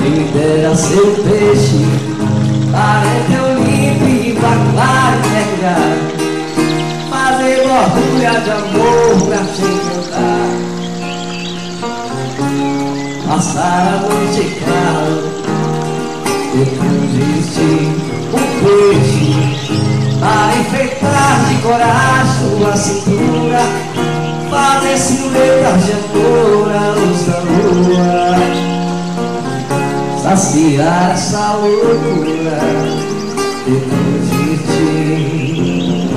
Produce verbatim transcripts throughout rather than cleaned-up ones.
me dera ser um peixe, parente eu limpo e bacular e mergulhar, fazer borbulha de amor pra te encantar, passar a noite claro, depois de ti um peixe, para enfeitar de coragem sua cintura, fazer silhuetas de amor à luz da lua, saciar essa loucura depois de ti.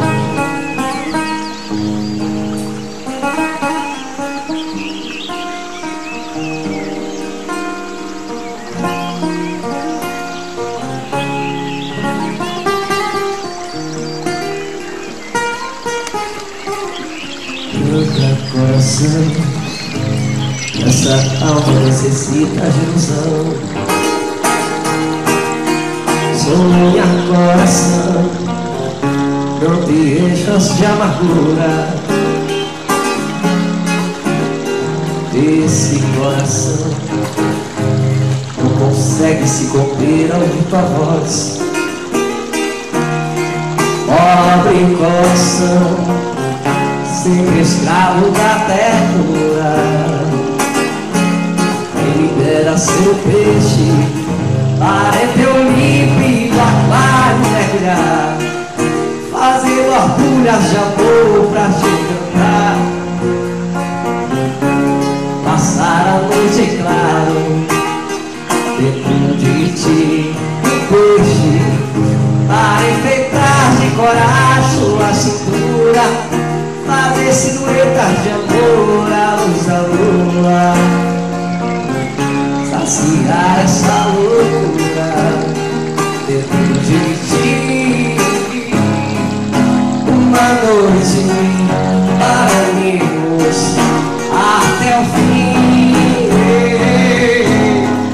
Meu coração, essa alma necessita de ilusão. Sonha coração, não te enchas de amargura. Esse coração não consegue se conter ao ouvir tua voz. Pobre coração, sempre escravo da ternura, quem me dera ser peixe, parente eu limpo e bacular e mergulhar, fazer borbulhas de amor pra te encantar, passar a noite em claro, dentro de ti um peixe, para enfeitar de coragem sua cintura, fazer silhuetas de amor à luz da lua, saciar essa loucura dentro de ti. Uma noite